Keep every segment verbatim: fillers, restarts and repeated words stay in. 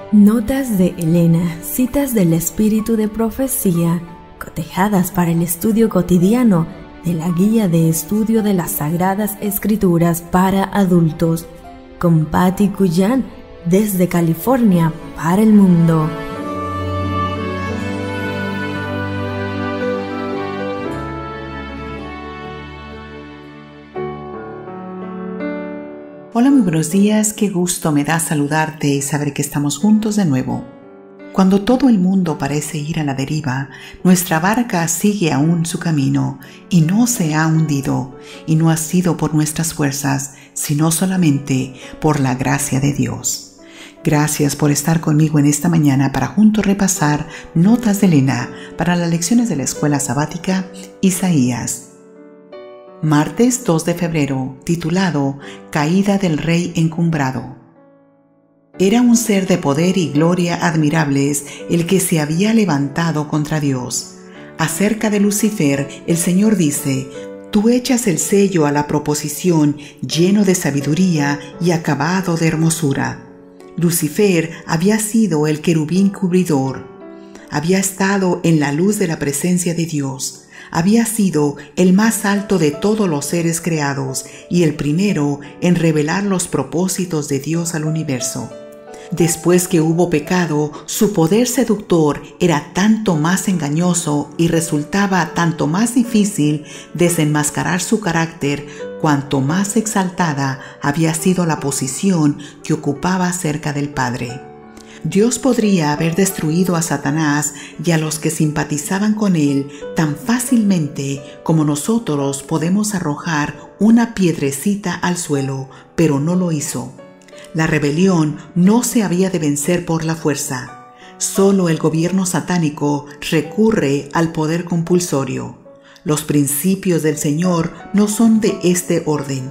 Notas de Elena, citas del espíritu de profecía, cotejadas para el estudio cotidiano de la Guía de Estudio de las Sagradas Escrituras para Adultos, con Patti Cuyan, desde California para el mundo. Hola, muy buenos días, qué gusto me da saludarte y saber que estamos juntos de nuevo. Cuando todo el mundo parece ir a la deriva, nuestra barca sigue aún su camino y no se ha hundido, y no ha sido por nuestras fuerzas, sino solamente por la gracia de Dios. Gracias por estar conmigo en esta mañana para juntos repasar Notas de Elena para las lecciones de la Escuela Sabática Isaías. Martes dos de febrero, titulado Caída del Rey Encumbrado. Era un ser de poder y gloria admirables el que se había levantado contra Dios. Acerca de Lucifer, el Señor dice: Tú echas el sello a la proposición, lleno de sabiduría y acabado de hermosura. Lucifer había sido el querubín cubridor. Había estado en la luz de la presencia de Dios. Había sido el más alto de todos los seres creados y el primero en revelar los propósitos de Dios al universo. Después que hubo pecado, su poder seductor era tanto más engañoso y resultaba tanto más difícil desenmascarar su carácter cuanto más exaltada había sido la posición que ocupaba cerca del Padre. Dios podría haber destruido a Satanás y a los que simpatizaban con él tan fácilmente como nosotros podemos arrojar una piedrecita al suelo, pero no lo hizo. La rebelión no se había de vencer por la fuerza. Solo el gobierno satánico recurre al poder compulsorio. Los principios del Señor no son de este orden.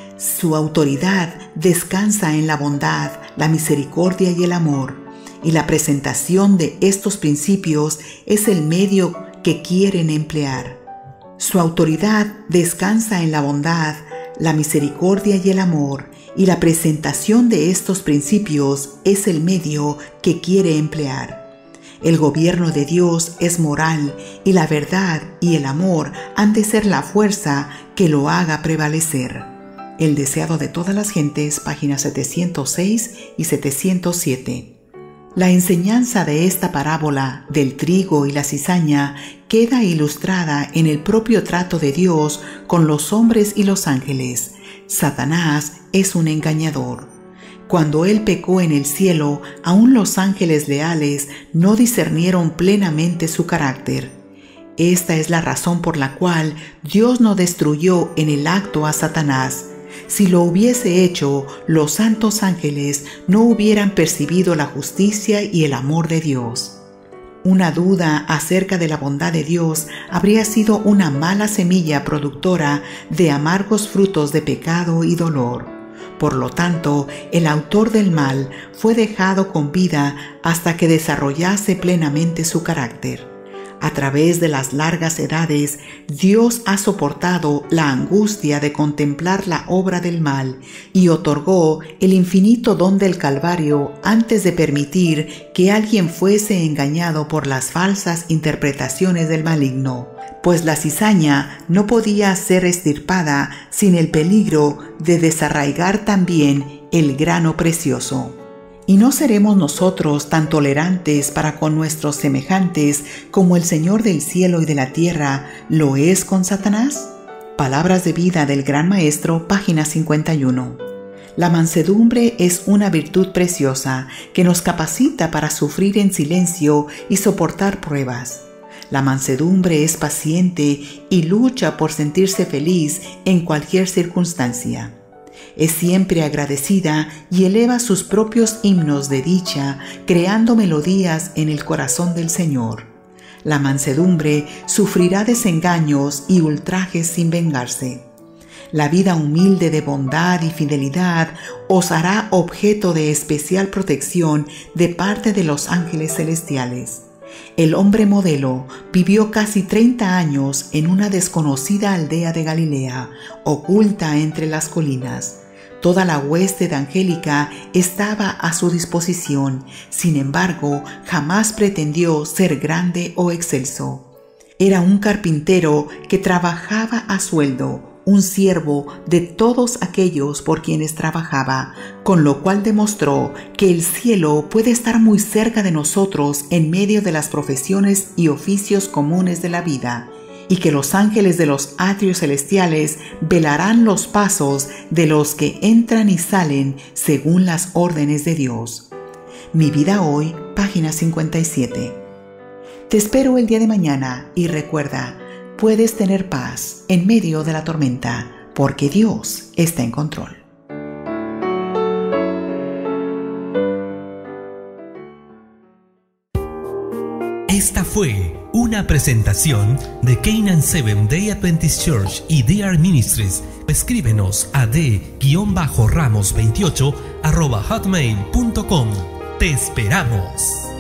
Su autoridad descansa en la bondad, la misericordia y el amor, y la presentación de estos principios es el medio que quieren emplear. Su autoridad descansa en la bondad, la misericordia y el amor, y la presentación de estos principios es el medio que quiere emplear. El gobierno de Dios es moral y la verdad y el amor han de ser la fuerza que lo haga prevalecer. El deseado de todas las gentes, páginas setecientos seis y setecientos siete. La enseñanza de esta parábola del trigo y la cizaña queda ilustrada en el propio trato de Dios con los hombres y los ángeles. Satanás es un engañador. Cuando él pecó en el cielo, aún los ángeles leales no discernieron plenamente su carácter. Esta es la razón por la cual Dios no destruyó en el acto a Satanás. Si lo hubiese hecho, los santos ángeles no hubieran percibido la justicia y el amor de Dios. Una duda acerca de la bondad de Dios habría sido una mala semilla productora de amargos frutos de pecado y dolor. Por lo tanto, el autor del mal fue dejado con vida hasta que desarrollase plenamente su carácter. A través de las largas edades, Dios ha soportado la angustia de contemplar la obra del mal y otorgó el infinito don del Calvario antes de permitir que alguien fuese engañado por las falsas interpretaciones del maligno, pues la cizaña no podía ser extirpada sin el peligro de desarraigar también el grano precioso. ¿Y no seremos nosotros tan tolerantes para con nuestros semejantes como el Señor del cielo y de la tierra lo es con Satanás? Palabras de vida del Gran Maestro, página cincuenta y uno. La mansedumbre es una virtud preciosa que nos capacita para sufrir en silencio y soportar pruebas. La mansedumbre es paciente y lucha por sentirse feliz en cualquier circunstancia. Es siempre agradecida y eleva sus propios himnos de dicha, creando melodías en el corazón del Señor. La mansedumbre sufrirá desengaños y ultrajes sin vengarse. La vida humilde de bondad y fidelidad os hará objeto de especial protección de parte de los ángeles celestiales. El hombre modelo vivió casi treinta años en una desconocida aldea de Galilea, oculta entre las colinas. Toda la hueste de angélica estaba a su disposición, sin embargo, jamás pretendió ser grande o excelso. Era un carpintero que trabajaba a sueldo, un siervo de todos aquellos por quienes trabajaba, con lo cual demostró que el cielo puede estar muy cerca de nosotros en medio de las profesiones y oficios comunes de la vida, y que los ángeles de los atrios celestiales velarán los pasos de los que entran y salen según las órdenes de Dios. Mi vida hoy, página cincuenta y siete. Te espero el día de mañana y recuerda, puedes tener paz en medio de la tormenta, porque Dios está en control. Esta fue una presentación de Canaan Seventh Day Adventist Church y D R Ministries. Escríbenos a d ramos veintiocho arroba hotmail punto com. Te esperamos.